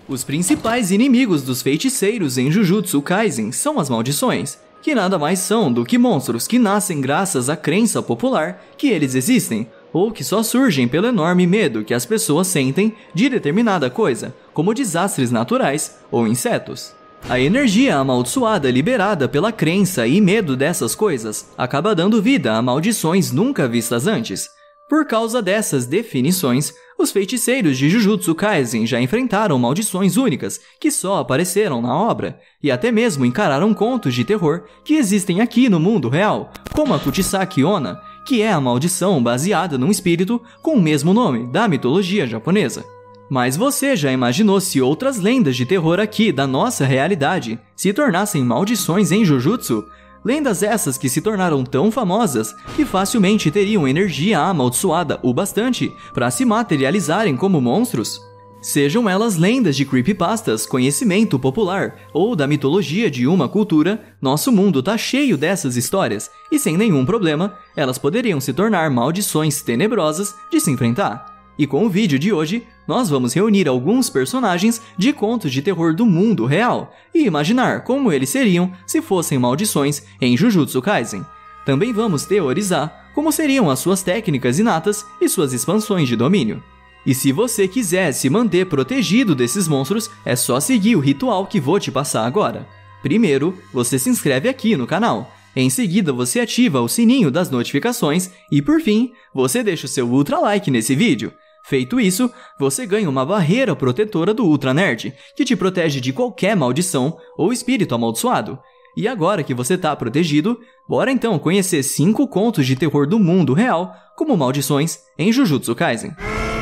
Os principais inimigos dos feiticeiros em Jujutsu Kaisen são as maldições, que nada mais são do que monstros que nascem graças à crença popular que eles existem, ou que só surgem pelo enorme medo que as pessoas sentem de determinada coisa, como desastres naturais ou insetos. A energia amaldiçoada liberada pela crença e medo dessas coisas acaba dando vida a maldições nunca vistas antes. Por causa dessas definições, os feiticeiros de Jujutsu Kaisen já enfrentaram maldições únicas que só apareceram na obra, e até mesmo encararam contos de terror que existem aqui no mundo real, como a Kuchisaki Onna, que é a maldição baseada num espírito com o mesmo nome da mitologia japonesa. Mas você já imaginou se outras lendas de terror aqui da nossa realidade se tornassem maldições em Jujutsu? Lendas essas que se tornaram tão famosas que facilmente teriam energia amaldiçoada o bastante para se materializarem como monstros? Sejam elas lendas de creepypastas, conhecimento popular ou da mitologia de uma cultura, nosso mundo tá cheio dessas histórias e sem nenhum problema, elas poderiam se tornar maldições tenebrosas de se enfrentar. E com o vídeo de hoje, nós vamos reunir alguns personagens de contos de terror do mundo real e imaginar como eles seriam se fossem maldições em Jujutsu Kaisen. Também vamos teorizar como seriam as suas técnicas inatas e suas expansões de domínio. E se você quiser se manter protegido desses monstros, é só seguir o ritual que vou te passar agora. Primeiro, você se inscreve aqui no canal. Em seguida, você ativa o sininho das notificações e, por fim, você deixa o seu ultra like nesse vídeo. Feito isso, você ganha uma barreira protetora do Ultra Nerd, que te protege de qualquer maldição ou espírito amaldiçoado. E agora que você tá protegido, bora então conhecer 5 contos de terror do mundo real como maldições em Jujutsu Kaisen.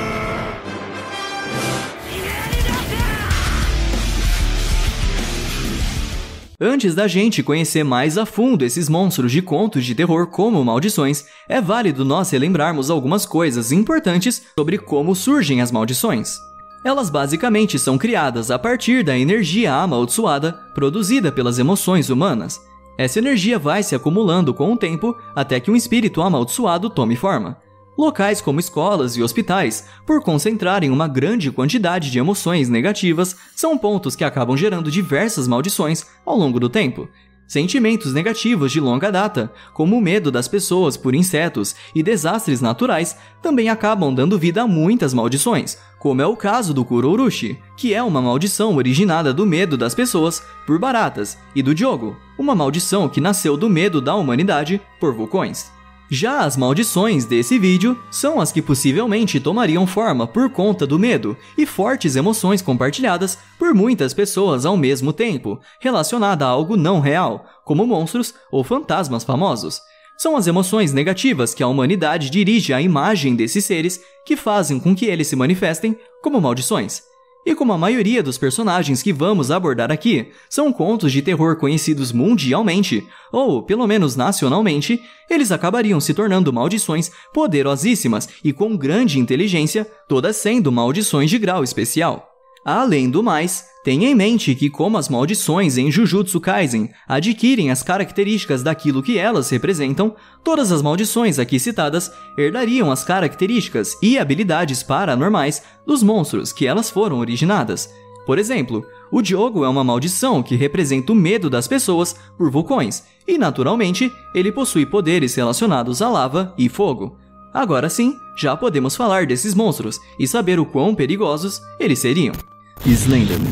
Antes da gente conhecer mais a fundo esses monstros de contos de terror como maldições, é válido nós relembrarmos algumas coisas importantes sobre como surgem as maldições. Elas basicamente são criadas a partir da energia amaldiçoada produzida pelas emoções humanas. Essa energia vai se acumulando com o tempo até que um espírito amaldiçoado tome forma. Locais como escolas e hospitais, por concentrarem uma grande quantidade de emoções negativas, são pontos que acabam gerando diversas maldições ao longo do tempo. Sentimentos negativos de longa data, como o medo das pessoas por insetos e desastres naturais, também acabam dando vida a muitas maldições, como é o caso do Kurourushi, que é uma maldição originada do medo das pessoas por baratas, e do Jogo, uma maldição que nasceu do medo da humanidade por vulcões. Já as maldições desse vídeo são as que possivelmente tomariam forma por conta do medo e fortes emoções compartilhadas por muitas pessoas ao mesmo tempo, relacionada a algo não real, como monstros ou fantasmas famosos. São as emoções negativas que a humanidade dirige à imagem desses seres que fazem com que eles se manifestem como maldições. E como a maioria dos personagens que vamos abordar aqui são contos de terror conhecidos mundialmente, ou pelo menos nacionalmente, eles acabariam se tornando maldições poderosíssimas e com grande inteligência, todas sendo maldições de grau especial. Além do mais, tenha em mente que como as maldições em Jujutsu Kaisen adquirem as características daquilo que elas representam, todas as maldições aqui citadas herdariam as características e habilidades paranormais dos monstros que elas foram originadas. Por exemplo, o Jogo é uma maldição que representa o medo das pessoas por vulcões, e naturalmente ele possui poderes relacionados à lava e fogo. Agora sim, já podemos falar desses monstros e saber o quão perigosos eles seriam. Slenderman.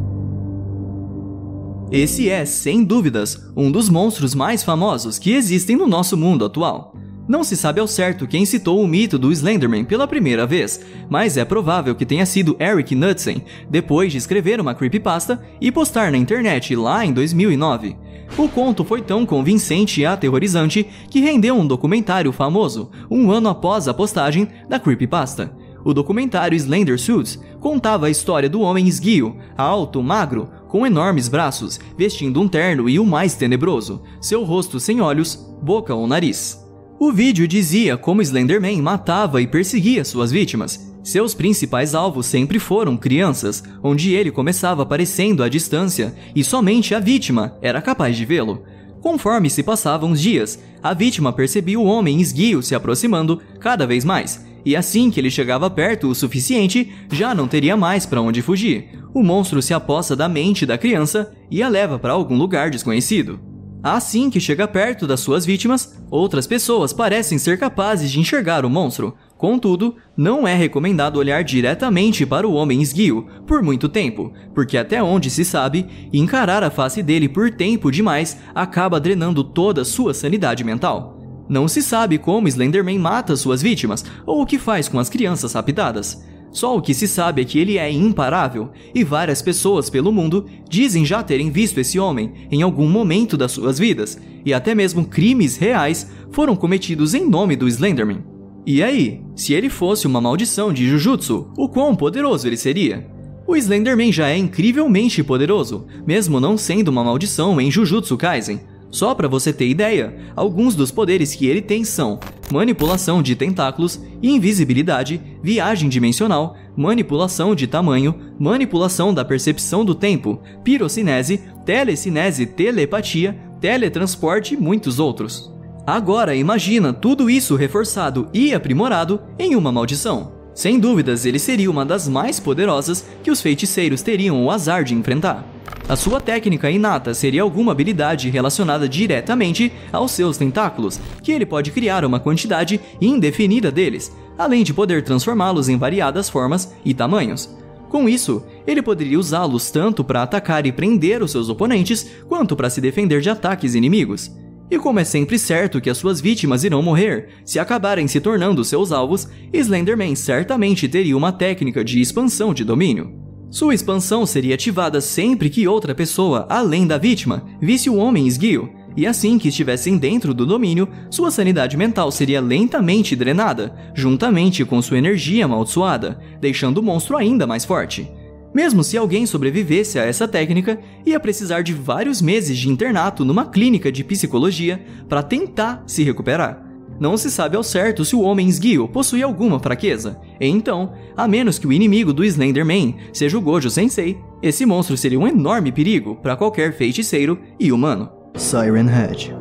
Esse é, sem dúvidas, um dos monstros mais famosos que existem no nosso mundo atual. Não se sabe ao certo quem citou o mito do Slenderman pela primeira vez, mas é provável que tenha sido Eric Knudsen, depois de escrever uma creepypasta e postar na internet lá em 2009. O conto foi tão convincente e aterrorizante que rendeu um documentário famoso, um ano após a postagem da creepypasta. O documentário Slender Suits contava a história do homem esguio, alto, magro, com enormes braços, vestindo um terno e o mais tenebroso, seu rosto sem olhos, boca ou nariz. O vídeo dizia como Slenderman matava e perseguia suas vítimas. Seus principais alvos sempre foram crianças, onde ele começava aparecendo à distância e somente a vítima era capaz de vê-lo. Conforme se passavam os dias, a vítima percebia o homem esguio se aproximando cada vez mais, e assim que ele chegava perto o suficiente, já não teria mais para onde fugir. O monstro se apossa da mente da criança e a leva para algum lugar desconhecido. Assim que chega perto das suas vítimas, outras pessoas parecem ser capazes de enxergar o monstro. Contudo, não é recomendado olhar diretamente para o homem esguio por muito tempo, porque até onde se sabe, encarar a face dele por tempo demais acaba drenando toda sua sanidade mental. Não se sabe como Slenderman mata suas vítimas ou o que faz com as crianças raptadas. Só o que se sabe é que ele é imparável, e várias pessoas pelo mundo dizem já terem visto esse homem em algum momento das suas vidas, e até mesmo crimes reais foram cometidos em nome do Slenderman. E aí, se ele fosse uma maldição de Jujutsu, o quão poderoso ele seria? O Slenderman já é incrivelmente poderoso, mesmo não sendo uma maldição em Jujutsu Kaisen. Só para você ter ideia, alguns dos poderes que ele tem são manipulação de tentáculos, invisibilidade, viagem dimensional, manipulação de tamanho, manipulação da percepção do tempo, pirocinese, telecinese, telepatia, teletransporte e muitos outros. Agora imagina tudo isso reforçado e aprimorado em uma maldição. Sem dúvidas, ele seria uma das mais poderosas que os feiticeiros teriam o azar de enfrentar. A sua técnica inata seria alguma habilidade relacionada diretamente aos seus tentáculos, que ele pode criar uma quantidade indefinida deles, além de poder transformá-los em variadas formas e tamanhos. Com isso, ele poderia usá-los tanto para atacar e prender os seus oponentes, quanto para se defender de ataques inimigos. E como é sempre certo que as suas vítimas irão morrer se acabarem se tornando seus alvos, Slenderman certamente teria uma técnica de expansão de domínio. Sua expansão seria ativada sempre que outra pessoa, além da vítima, visse o homem esguio, e assim que estivessem dentro do domínio, sua sanidade mental seria lentamente drenada, juntamente com sua energia amaldiçoada, deixando o monstro ainda mais forte. Mesmo se alguém sobrevivesse a essa técnica, ia precisar de vários meses de internato numa clínica de psicologia para tentar se recuperar. Não se sabe ao certo se o homem esguio possui alguma fraqueza, então, a menos que o inimigo do Slenderman seja o Gojo Sensei, esse monstro seria um enorme perigo para qualquer feiticeiro e humano. Siren Head.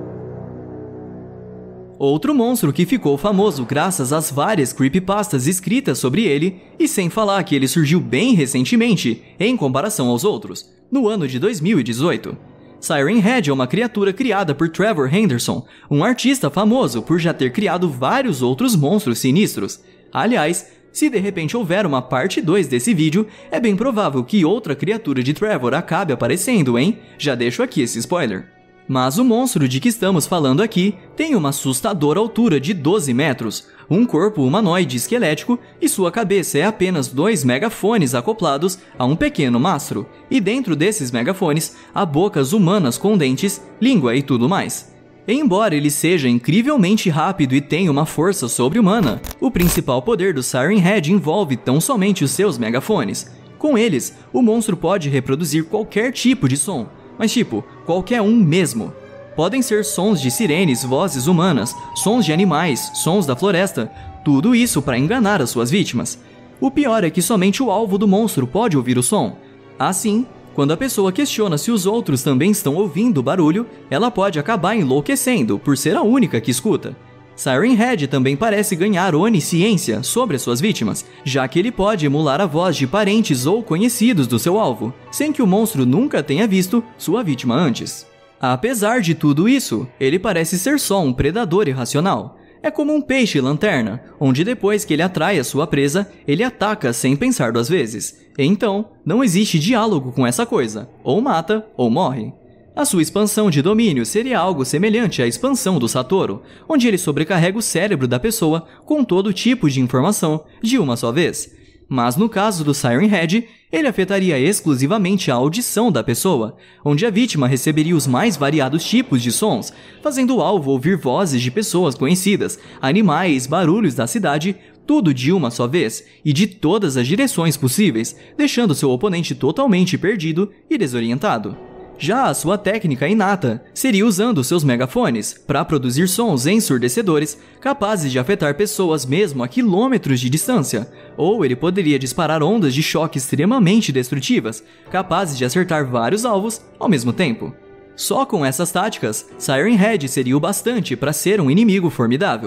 Outro monstro que ficou famoso graças às várias creepypastas escritas sobre ele, e sem falar que ele surgiu bem recentemente em comparação aos outros, no ano de 2018. Siren Head é uma criatura criada por Trevor Henderson, um artista famoso por já ter criado vários outros monstros sinistros. Aliás, se de repente houver uma parte 2 desse vídeo, é bem provável que outra criatura de Trevor acabe aparecendo, hein? Já deixo aqui esse spoiler. Mas o monstro de que estamos falando aqui tem uma assustadora altura de 12 metros, um corpo humanoide esquelético e sua cabeça é apenas 2 megafones acoplados a um pequeno mastro, e dentro desses megafones há bocas humanas com dentes, língua e tudo mais. Embora ele seja incrivelmente rápido e tenha uma força sobre-humana, o principal poder do Siren Head envolve tão somente os seus megafones. Com eles, o monstro pode reproduzir qualquer tipo de som, mas tipo, qualquer um mesmo. Podem ser sons de sirenes, vozes humanas, sons de animais, sons da floresta, tudo isso para enganar as suas vítimas. O pior é que somente o alvo do monstro pode ouvir o som. Assim, quando a pessoa questiona se os outros também estão ouvindo o barulho, ela pode acabar enlouquecendo por ser a única que escuta. Siren Head também parece ganhar onisciência sobre as suas vítimas, já que ele pode emular a voz de parentes ou conhecidos do seu alvo, sem que o monstro nunca tenha visto sua vítima antes. Apesar de tudo isso, ele parece ser só um predador irracional. É como um peixe-lanterna, onde depois que ele atrai a sua presa, ele ataca sem pensar 2 vezes. Então, não existe diálogo com essa coisa, ou mata ou morre. A sua expansão de domínio seria algo semelhante à expansão do Satoru, onde ele sobrecarrega o cérebro da pessoa com todo tipo de informação de uma só vez. Mas no caso do Siren Head, ele afetaria exclusivamente a audição da pessoa, onde a vítima receberia os mais variados tipos de sons, fazendo o alvo ouvir vozes de pessoas conhecidas, animais, barulhos da cidade, tudo de uma só vez e de todas as direções possíveis, deixando seu oponente totalmente perdido e desorientado. Já a sua técnica inata seria usando seus megafones para produzir sons ensurdecedores capazes de afetar pessoas mesmo a quilômetros de distância, ou ele poderia disparar ondas de choque extremamente destrutivas, capazes de acertar vários alvos ao mesmo tempo. Só com essas táticas, Siren Head seria o bastante para ser um inimigo formidável.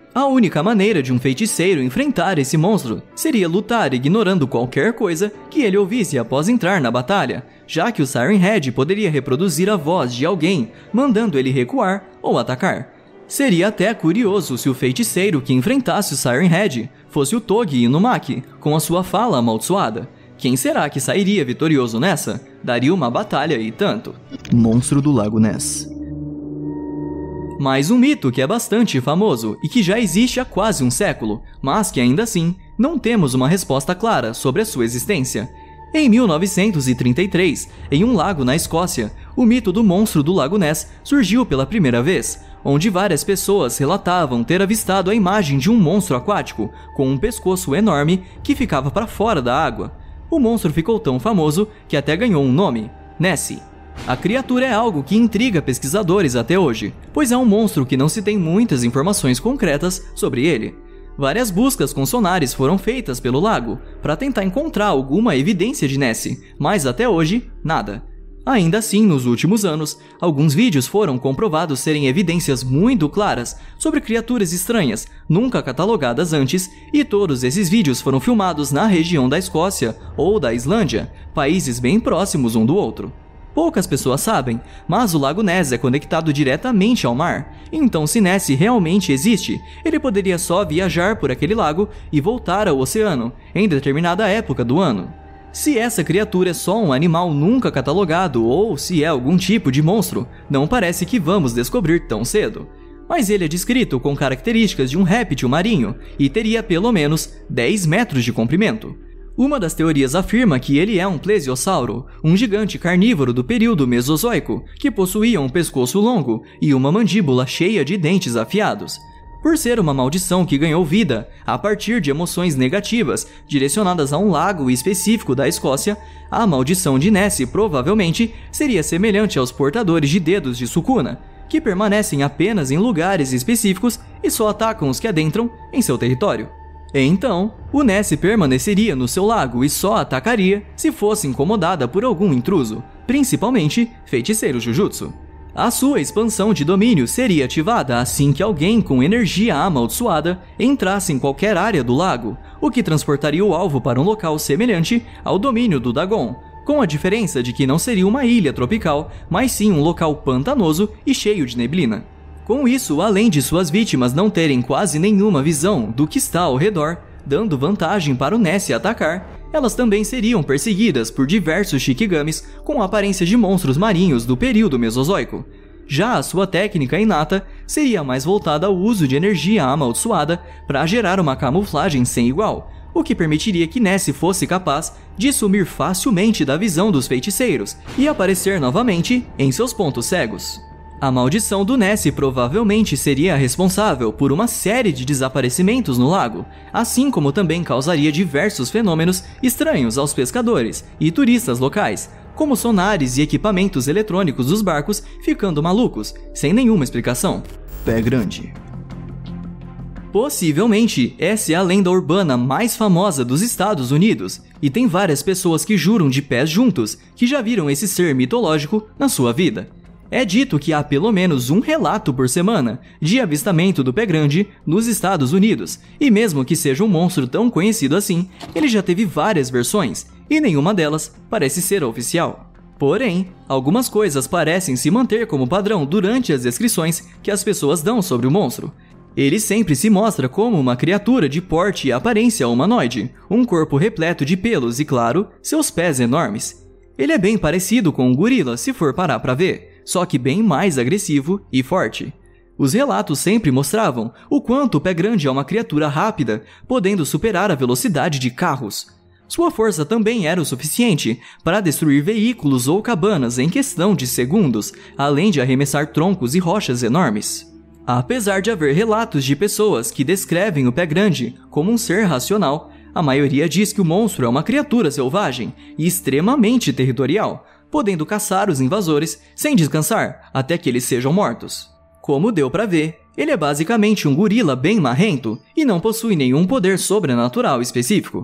A única maneira de um feiticeiro enfrentar esse monstro seria lutar ignorando qualquer coisa que ele ouvisse após entrar na batalha, já que o Siren Head poderia reproduzir a voz de alguém, mandando ele recuar ou atacar. Seria até curioso se o feiticeiro que enfrentasse o Siren Head fosse o Togi Inumaki, com a sua fala amaldiçoada. Quem será que sairia vitorioso nessa? Daria uma batalha e tanto. Monstro do Lago Ness. Mais um mito que é bastante famoso e que já existe há quase um século, mas que ainda assim não temos uma resposta clara sobre a sua existência. Em 1933, em um lago na Escócia, o mito do monstro do Lago Ness surgiu pela primeira vez, onde várias pessoas relatavam ter avistado a imagem de um monstro aquático com um pescoço enorme que ficava para fora da água. O monstro ficou tão famoso que até ganhou um nome, Nessie. A criatura é algo que intriga pesquisadores até hoje, pois é um monstro que não se tem muitas informações concretas sobre ele. Várias buscas com sonares foram feitas pelo lago para tentar encontrar alguma evidência de Nessie, mas até hoje, nada. Ainda assim, nos últimos anos, alguns vídeos foram comprovados serem evidências muito claras sobre criaturas estranhas, nunca catalogadas antes, e todos esses vídeos foram filmados na região da Escócia ou da Islândia, países bem próximos um do outro. Poucas pessoas sabem, mas o Lago Ness é conectado diretamente ao mar, então se Nessie realmente existe, ele poderia só viajar por aquele lago e voltar ao oceano, em determinada época do ano. Se essa criatura é só um animal nunca catalogado ou se é algum tipo de monstro, não parece que vamos descobrir tão cedo. Mas ele é descrito com características de um réptil marinho e teria pelo menos 10 metros de comprimento. Uma das teorias afirma que ele é um plesiosauro, um gigante carnívoro do período Mesozoico, que possuía um pescoço longo e uma mandíbula cheia de dentes afiados. Por ser uma maldição que ganhou vida a partir de emoções negativas direcionadas a um lago específico da Escócia, a maldição de Nessie provavelmente seria semelhante aos portadores de dedos de Sukuna, que permanecem apenas em lugares específicos e só atacam os que adentram em seu território. Então, o Nessie permaneceria no seu lago e só atacaria se fosse incomodada por algum intruso, principalmente feiticeiro Jujutsu. A sua expansão de domínio seria ativada assim que alguém com energia amaldiçoada entrasse em qualquer área do lago, o que transportaria o alvo para um local semelhante ao domínio do Dagon, com a diferença de que não seria uma ilha tropical, mas sim um local pantanoso e cheio de neblina. Com isso, além de suas vítimas não terem quase nenhuma visão do que está ao redor, dando vantagem para o Nessie atacar, elas também seriam perseguidas por diversos Shikigamis com a aparência de monstros marinhos do período Mesozoico. Já a sua técnica inata seria mais voltada ao uso de energia amaldiçoada para gerar uma camuflagem sem igual, o que permitiria que Nessie fosse capaz de sumir facilmente da visão dos feiticeiros e aparecer novamente em seus pontos cegos. A maldição do Nessie provavelmente seria responsável por uma série de desaparecimentos no lago, assim como também causaria diversos fenômenos estranhos aos pescadores e turistas locais, como sonares e equipamentos eletrônicos dos barcos ficando malucos, sem nenhuma explicação. Pé Grande. Possivelmente, essa é a lenda urbana mais famosa dos Estados Unidos, e tem várias pessoas que juram de pés juntos que já viram esse ser mitológico na sua vida. É dito que há pelo menos um relato por semana de avistamento do Pé Grande nos Estados Unidos, e mesmo que seja um monstro tão conhecido assim, ele já teve várias versões, e nenhuma delas parece ser oficial. Porém, algumas coisas parecem se manter como padrão durante as descrições que as pessoas dão sobre o monstro. Ele sempre se mostra como uma criatura de porte e aparência humanoide, um corpo repleto de pelos e, claro, seus pés enormes. Ele é bem parecido com um gorila se for parar pra ver, só que bem mais agressivo e forte. Os relatos sempre mostravam o quanto o Pé Grande é uma criatura rápida, podendo superar a velocidade de carros. Sua força também era o suficiente para destruir veículos ou cabanas em questão de segundos, além de arremessar troncos e rochas enormes. Apesar de haver relatos de pessoas que descrevem o Pé Grande como um ser racional, a maioria diz que o monstro é uma criatura selvagem e extremamente territorial, podendo caçar os invasores sem descansar até que eles sejam mortos. Como deu pra ver, ele é basicamente um gorila bem marrento e não possui nenhum poder sobrenatural específico.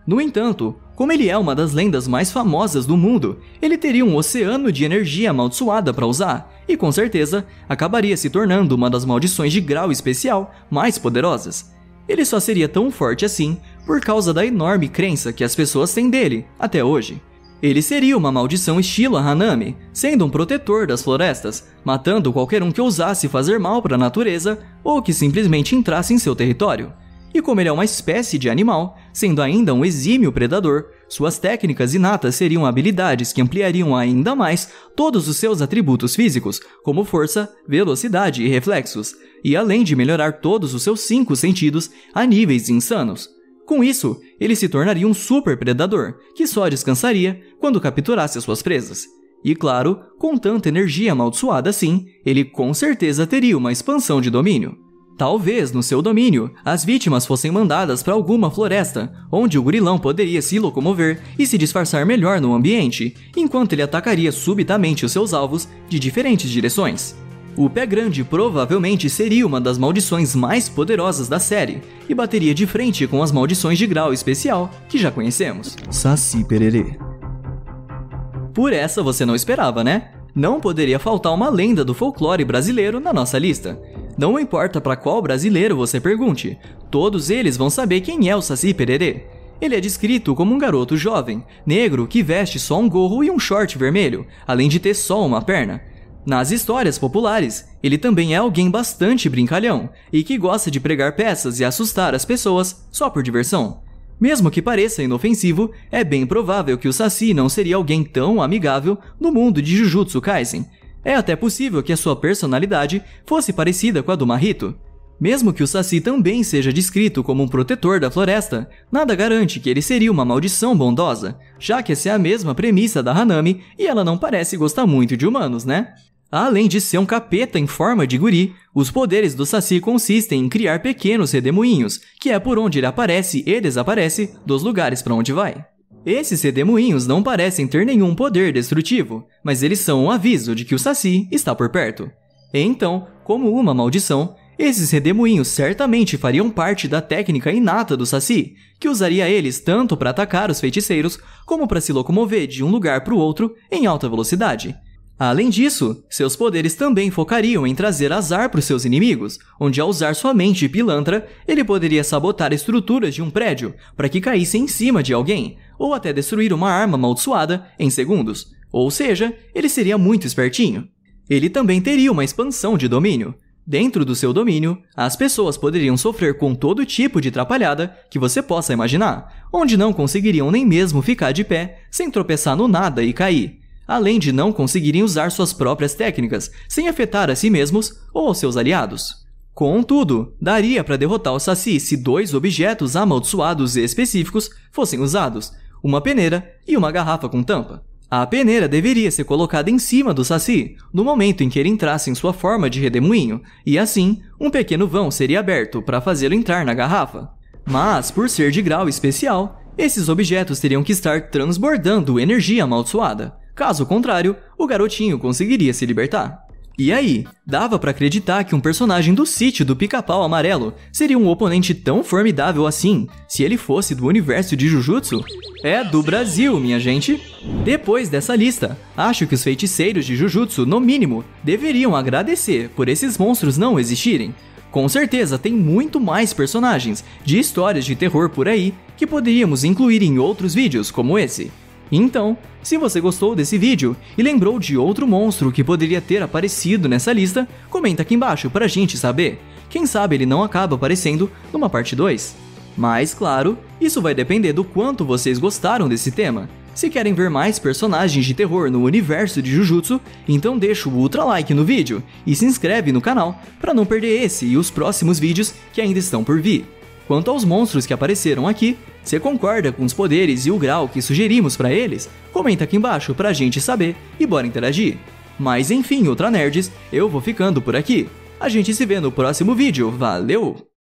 No entanto, como ele é uma das lendas mais famosas do mundo, ele teria um oceano de energia amaldiçoada para usar, e com certeza acabaria se tornando uma das maldições de grau especial mais poderosas. Ele só seria tão forte assim por causa da enorme crença que as pessoas têm dele até hoje. Ele seria uma maldição estilo Hanami, sendo um protetor das florestas, matando qualquer um que ousasse fazer mal para a natureza ou que simplesmente entrasse em seu território. E como ele é uma espécie de animal, sendo ainda um exímio predador, suas técnicas inatas seriam habilidades que ampliariam ainda mais todos os seus atributos físicos, como força, velocidade e reflexos, e além de melhorar todos os seus 5 sentidos a níveis insanos. Com isso, ele se tornaria um super predador, que só descansaria quando capturasse as suas presas. E claro, com tanta energia amaldiçoada assim, ele com certeza teria uma expansão de domínio. Talvez, no seu domínio, as vítimas fossem mandadas para alguma floresta, onde o gorilão poderia se locomover e se disfarçar melhor no ambiente, enquanto ele atacaria subitamente os seus alvos de diferentes direções. O Pé Grande provavelmente seria uma das maldições mais poderosas da série, e bateria de frente com as maldições de grau especial que já conhecemos. Saci Pererê. Por essa você não esperava, né? Não poderia faltar uma lenda do folclore brasileiro na nossa lista. Não importa para qual brasileiro você pergunte, todos eles vão saber quem é o Saci Pererê. Ele é descrito como um garoto jovem, negro que veste só um gorro e um short vermelho, além de ter só uma perna. Nas histórias populares, ele também é alguém bastante brincalhão e que gosta de pregar peças e assustar as pessoas só por diversão. Mesmo que pareça inofensivo, é bem provável que o Saci não seria alguém tão amigável no mundo de Jujutsu Kaisen. É até possível que a sua personalidade fosse parecida com a do Mahito. Mesmo que o Saci também seja descrito como um protetor da floresta, nada garante que ele seria uma maldição bondosa, já que essa é a mesma premissa da Hanami e ela não parece gostar muito de humanos, né? Além de ser um capeta em forma de guri, os poderes do Saci consistem em criar pequenos redemoinhos, que é por onde ele aparece e desaparece dos lugares para onde vai. Esses redemoinhos não parecem ter nenhum poder destrutivo, mas eles são um aviso de que o Saci está por perto. Então, como uma maldição, esses redemoinhos certamente fariam parte da técnica inata do Saci, que usaria eles tanto para atacar os feiticeiros, como para se locomover de um lugar para o outro em alta velocidade. Além disso, seus poderes também focariam em trazer azar para os seus inimigos, onde ao usar sua mente pilantra, ele poderia sabotar estruturas de um prédio para que caíssem em cima de alguém, ou até destruir uma arma amaldiçoada em segundos. Ou seja, ele seria muito espertinho. Ele também teria uma expansão de domínio. Dentro do seu domínio, as pessoas poderiam sofrer com todo tipo de atrapalhada que você possa imaginar, onde não conseguiriam nem mesmo ficar de pé sem tropeçar no nada e cair. Além de não conseguirem usar suas próprias técnicas, sem afetar a si mesmos ou aos seus aliados. Contudo, daria para derrotar o Saci se 2 objetos amaldiçoados e específicos fossem usados, uma peneira e uma garrafa com tampa. A peneira deveria ser colocada em cima do Saci, no momento em que ele entrasse em sua forma de redemoinho, e assim, um pequeno vão seria aberto para fazê-lo entrar na garrafa. Mas, por ser de grau especial, esses objetos teriam que estar transbordando energia amaldiçoada. Caso contrário, o garotinho conseguiria se libertar. E aí, dava pra acreditar que um personagem do sítio do Pica-Pau Amarelo seria um oponente tão formidável assim, se ele fosse do universo de Jujutsu? É do Brasil, minha gente! Depois dessa lista, acho que os feiticeiros de Jujutsu, no mínimo, deveriam agradecer por esses monstros não existirem. Com certeza tem muito mais personagens de histórias de terror por aí que poderíamos incluir em outros vídeos como esse. Então, se você gostou desse vídeo e lembrou de outro monstro que poderia ter aparecido nessa lista, comenta aqui embaixo pra gente saber. Quem sabe ele não acaba aparecendo numa parte 2. Mas, claro, isso vai depender do quanto vocês gostaram desse tema. Se querem ver mais personagens de terror no universo de Jujutsu, então deixa o ultra like no vídeo e se inscreve no canal para não perder esse e os próximos vídeos que ainda estão por vir. Quanto aos monstros que apareceram aqui, você concorda com os poderes e o grau que sugerimos para eles? Comenta aqui embaixo pra gente saber e bora interagir. Mas enfim, Ultra Nerds, eu vou ficando por aqui. A gente se vê no próximo vídeo, valeu!